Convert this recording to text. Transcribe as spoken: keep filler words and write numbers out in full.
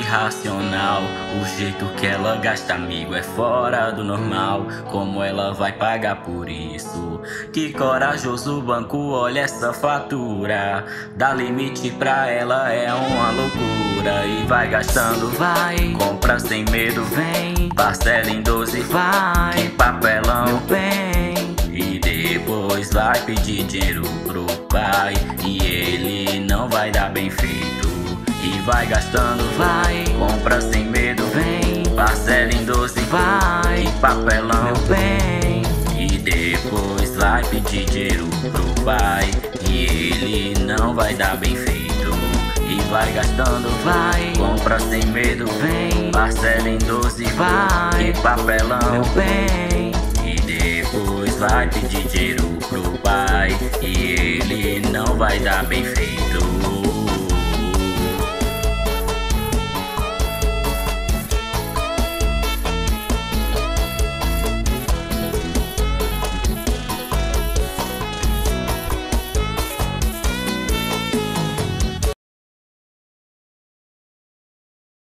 irracional. O jeito que ela gasta, amigo, é fora do normal. Como ela vai pagar por isso? Que corajoso banco, olha essa fatura. Dá limite pra ela, é uma loucura. E vai gastando, vai, compra sem medo, vem, parcela em doze, vai, que papelão, meu bem. E depois vai pedir dinheiro pro pai, e ele não vai dar bem feito. E vai gastando, vai, compra sem medo, vem, parcela em doze, vai, que papelão, meu bem. E depois vai pedir dinheiro pro pai, e ele não vai dar bem feito. E vai gastando, vai, compra sem medo, vem, parcela em doze, vai, que papelão, meu bem. E depois vai pedir dinheiro pro pai, e ele não vai dar bem feito.